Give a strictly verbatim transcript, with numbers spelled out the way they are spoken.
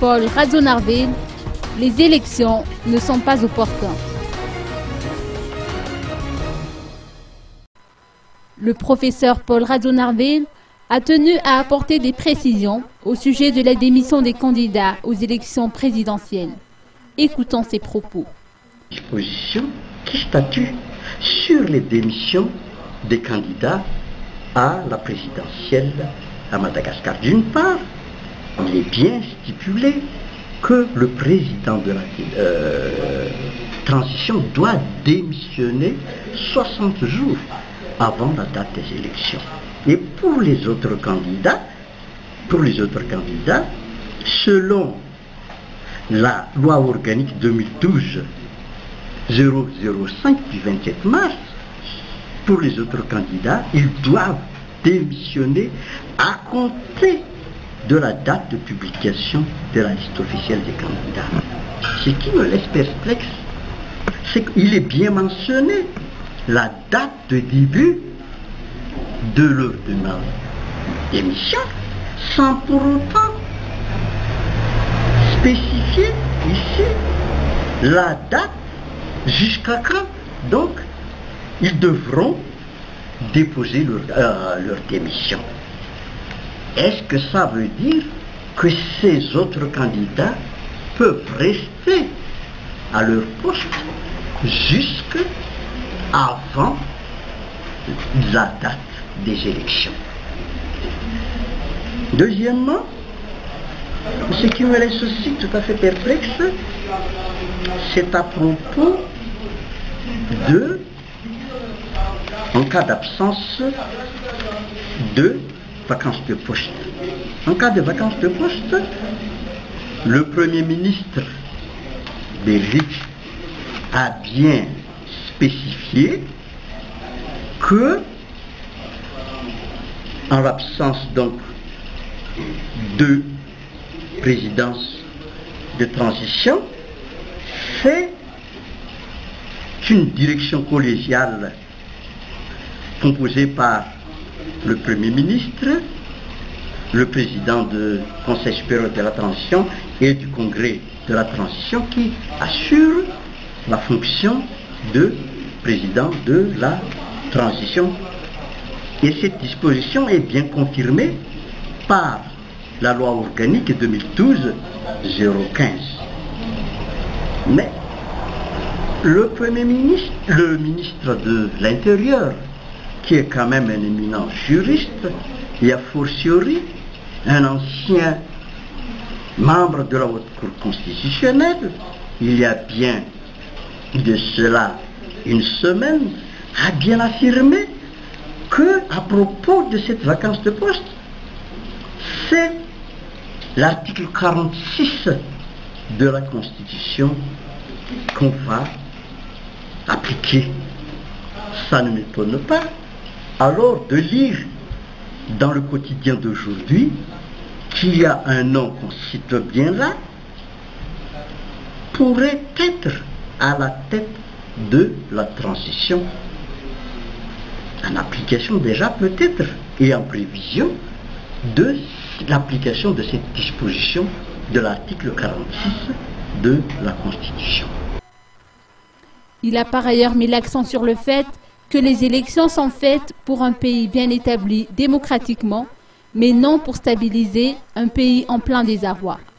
Paul Razonarville, les élections ne sont pas opportunes. Le professeur Paul Razonarville a tenu à apporter des précisions au sujet de la démission des candidats aux élections présidentielles. Écoutons ses propos. Disposition qui statue sur les démissions des candidats à la présidentielle à Madagascar. D'une part, il est bien stipulé que le président de la euh, transition doit démissionner soixante jours avant la date des élections. Et pour les autres candidats, pour les autres candidats, selon la loi organique deux mille douze zéro zéro cinq du vingt-sept mars, pour les autres candidats, ils doivent démissionner à compter de la date de publication de la liste officielle des candidats. Ce qui me laisse perplexe, c'est qu'il est bien mentionné la date de début de leur de ma démission, sans pour autant spécifier ici la date jusqu'à quand. Donc, ils devront déposer leur, euh, leur démission. Est-ce que ça veut dire que ces autres candidats peuvent rester à leur poste jusqu'avant la date des élections? Deuxièmement, ce qui me laisse aussi tout à fait perplexe, c'est à propos de, en cas d'absence de vacances de poste. En cas de vacances de poste, le Premier ministre belgique a bien spécifié que, en l'absence donc de présidence de transition, c'est une direction collégiale composée par le Premier ministre, le président du Conseil supérieur de la transition et du Congrès de la transition qui assure la fonction de président de la transition. Et cette disposition est bien confirmée par la loi organique deux mille douze zéro quinze. Mais le Premier ministre, le ministre de l'Intérieur, qui est quand même un éminent juriste, et a fortiori un ancien membre de la Haute Cour constitutionnelle, il y a bien de cela une semaine, a bien affirmé que, à propos de cette vacance de poste, c'est l'article quarante-six de la Constitution qu'on va appliquer. Ça ne m'étonne pas alors de lire dans le quotidien d'aujourd'hui qu'il y a un nom qu'on cite bien là, pourrait être à la tête de la transition, en application déjà peut-être et en prévision de l'application de cette disposition de l'article quarante-six de la Constitution. Il a par ailleurs mis l'accent sur le fait que les élections sont faites pour un pays bien établi démocratiquement, mais non pour stabiliser un pays en plein désarroi.